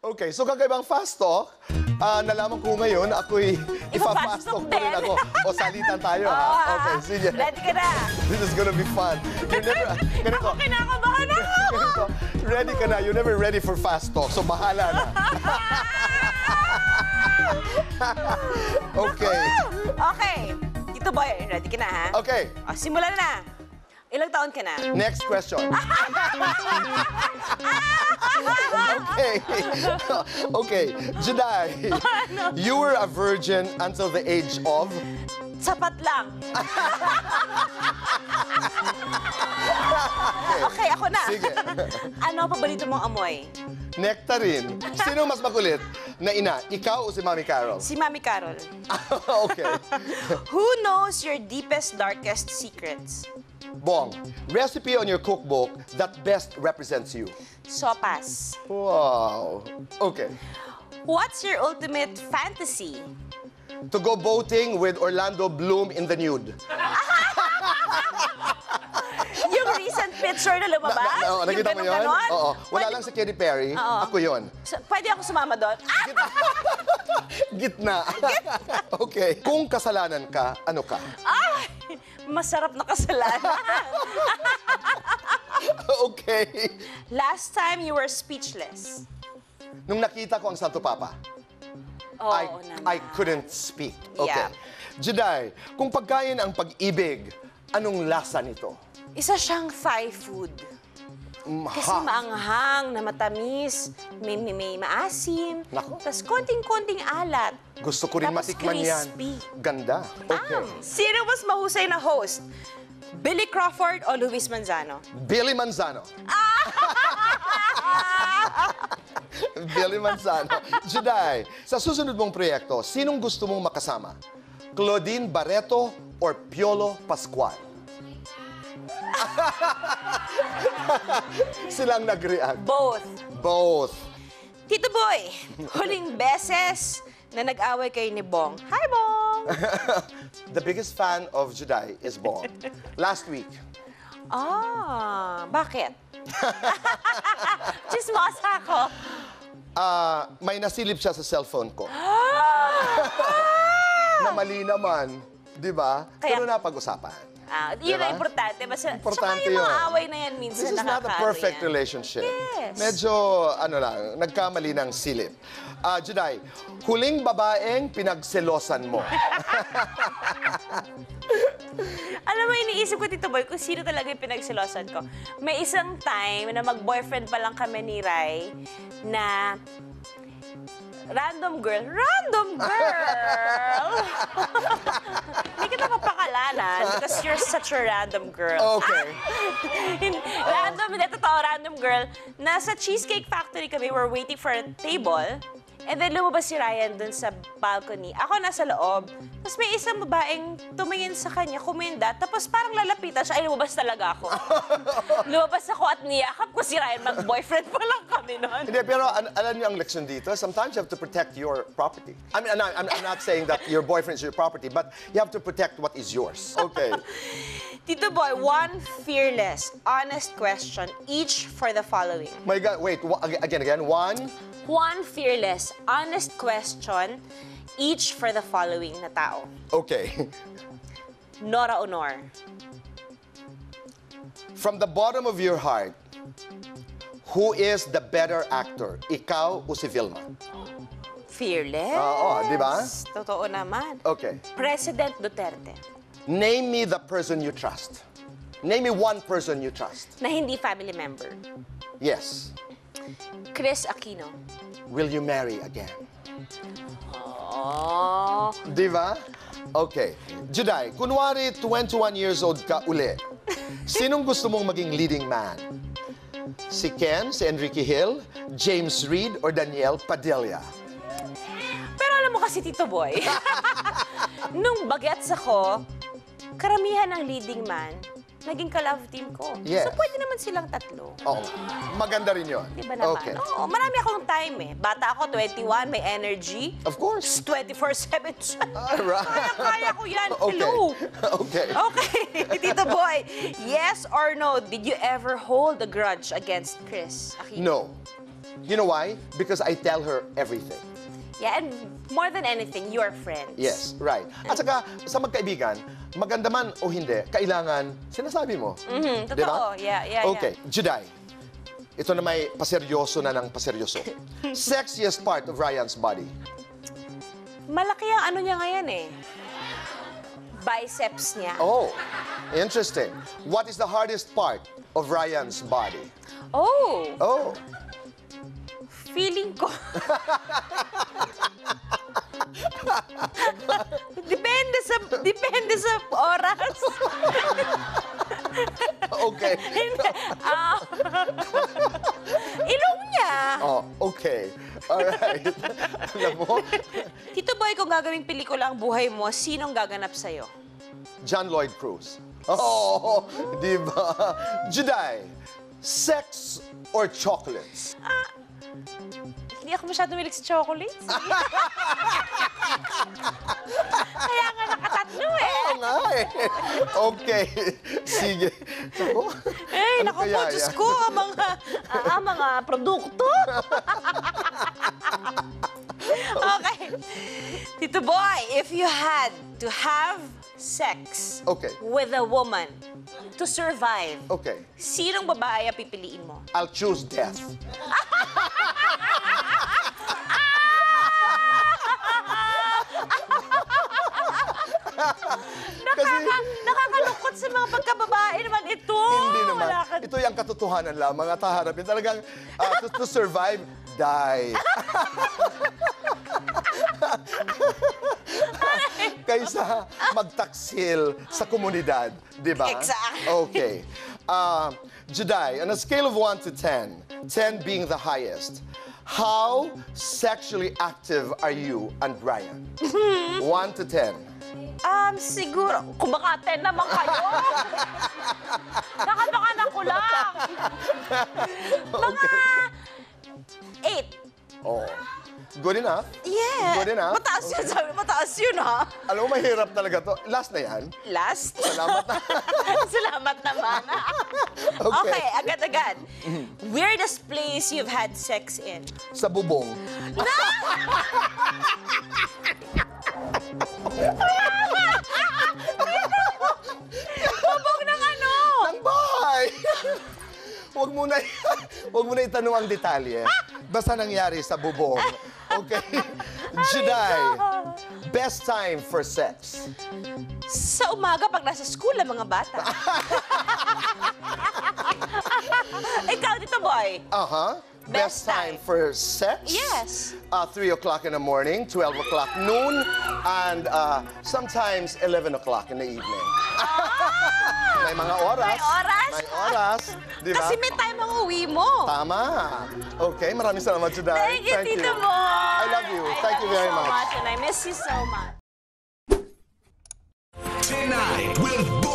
Okay, so kakaibang fast talk. Nalaman ko ngayon, ako'y ipa-fast talk pa rin ako. O salitan tayo, ha? Okay, sige. Ready ka na? This is gonna be fun. You never, ganito, Kinakabahan na ako! ganito, ready ka na. You're never ready for fast talk, so bahala na. Okay. Okay. Tito Boy, ready ka na, ha? Okay, O, simulan na. Ilang taon ka na? next question. Okay. Okay, Juday, you were a virgin until the age of... Sapat lang. Okay, ako na. Sige. Ano paborito mong amoy? Nectarine. Sino mas makulit na ina? Ikaw o si Mami Carol? Si Mami Carol. Okay. Who knows your deepest, darkest secrets? Bong, recipe on your cookbook that best represents you. Sopas. Wow. Okay. What's your ultimate fantasy? To go boating with Orlando Bloom in the nude. Yung recent picture na lumabas? Nakita mo yung yun? ganon-ganon? Oo. Wala Pwede- lang si Katy Perry. Oo. Ako yun. Pwede ako sumama doon? Gitna. Okay. Kung kasalanan ka, ano ka? Ay! Masarap na kasalanan. Okay. Last time you were speechless. Nung nakita ko ang Santo Papa, Oo naman. I couldn't speak. Okay. Yeah. Juday, kung pagkain ang pag-ibig, anong lasa nito? Isa siyang Thai food. Kasi maanghang, na matamis, may maasim, Nako. tapos konting-konting alat. Gusto ko rin Tapos matikman yan. crispy. Ganda. Okay. Sino mas mahusay na host? Billy Crawford o Luis Manzano? Billy Manzano. Billy Manzano. Juday, sa susunod mong proyekto, sinong gusto mong makasama? Claudine Barreto or Piolo Pascual? Silang nag-react. Both. Both. Tito Boy, huling beses na nag-away kayo ni Bong. Hi, Bong! The biggest fan of Juday is Bong. Last week. Bakit? Chismosa ako. May nasilip siya sa cellphone ko. Na mali naman, di ba? Kaya- Pero napag-usapan. Yun Diba? ang importante. Basta, Importante tsaka yung mga yun. away na yan minsan This is not a nakakaano perfect yan. relationship. Yes. Medyo, nagkamali ng silip. Juday, huling babaeng pinagselosan mo. Alam mo, iniisip ko, Tito Boy, kung sino talaga yung pinagsilosan ko. May isang time na mag-boyfriend pa lang kami ni Rai na random girl. Hindi kita mapakalanan because you're such a random girl. Okay. Random girl. Nasa Cheesecake Factory kami, we're waiting for a table. And then lumabas si Ryan dun sa balcony. Ako nasa loob. Tapos may isang babaeng tumingin sa kanya, kuminda. Tapos parang lalapitan siya. Ay, lumabas talaga ako. Lumabas ako at niyakap ko si Ryan. Mag-boyfriend pa lang kami noon. Hindi, pero alam niyo ang leksyon dito, sometimes you have to protect your property. I mean, I'm not saying that your boyfriend is your property, but you have to protect what is yours. Okay. Tito Boy, one fearless, honest question, each for the following. My God, wait, again, one. One fearless, honest question, each for the following na tao. Okay. Nora Honor. From the bottom of your heart, who is the better actor? Ikaw o si Vilma? Fearless. Oo, di ba? Totoo naman. Okay. President Duterte. Name me the person you trust. Name me one person you trust. Na hindi family member. Yes. Chris Aquino. Will you marry again? Oh. Di ba? Okay. Juday, kunwari 21 years old ka uli. Sinong gusto mong maging leading man? Si Ken, si Enrique Hill, James Reid, or Daniel Padilla? Pero alam mo kasi, Tito Boy, nung bagets ako, karamihan ng leading man, naging ka-love team ko. Yes. So, pwede naman silang tatlo. Oo. Maganda rin yun. Di ba naman? Okay. Oo, marami akong time eh. Bata ako, 21, may energy. Of course. 24/7 siya. Alright. Kaya ko yan. Okay. Hello. Okay. Okay, Tito Boy, yes or no, did you ever hold a grudge against Chris Aquino? No. You know why? Because I tell her everything. Yeah, and more than anything, you're friends. Yes, right. At saka, sa magkaibigan, maganda man o hindi, kailangan sinasabi mo. Di ba? Totoo. Yeah. Okay, Juday. Ito na may paseryoso na ng paseryoso. Sexiest part of Ryan's body. Malaki ang ano niya ngayon eh. Biceps niya. Oh, interesting. What is the hardest part of Ryan's body? Oh, Oh, feeling ko. depende sa oras. okay. Ilong niya. Oh, okay. Alright. Alam mo, Tito Boy, kung gagawing pelikula ang buhay mo, sinong gaganap sa'yo? John Lloyd Cruz. Oh, di ba? Juday, sex or chocolates? Hindi ako masyado milig sa chocolates. Kaya nga nakatatlo eh. Oo nga eh. Okay. Sige. Ako? Eh, Ano naku po, kaya Diyos yan? ko, mga produkto. Okay. Tito Boy, if you had to have sex Okay. with a woman to survive, Okay. sinong babae ang pipiliin mo? I'll choose death. Nakakalungkot sa mga pagkababae naman ito. Hindi naman. Wala ka- Ito yung katotohanan lamang at haharapin. Talagang to survive, die. Kaysa magtaksil sa komunidad, di ba? Exactly. Okay. Juday, on a scale of 1 to 10, 10 being the highest, how sexually active are you and Ryan? 1 to 10. Siguro, kung baka 10 naman kayo. Nakabakanan ko lang. Mga 8. Oh. Good enough. Yeah. Good enough. Mataas yun, sabi. Mataas yun, ha? Alam mo, mahirap talaga to. Last na yan. Last? Salamat na. Salamat naman. Okay, agad-agad. Weirdest place you've had sex in? Sa bubong. Bubog ng ano? Ang bahay! Huwag mo na itanong ang detalye. Basta nangyari sa bubong. Okay? Juday, best time for sex. Sa umaga, pag nasa school ang mga bata. Ikaw, Tito Boy. Best Best time time. for sex? Yes. 3 o'clock in the morning, 12 o'clock noon, and sometimes 11 o'clock in the evening. May mga oras. May oras? May oras. Di ba? Kasi may time ang uwi mo. Tama. Okay, maraming salamat, Juday. Thank you, Tito Boy. I love you. Thank you very so much. And I miss you so much. Tonight with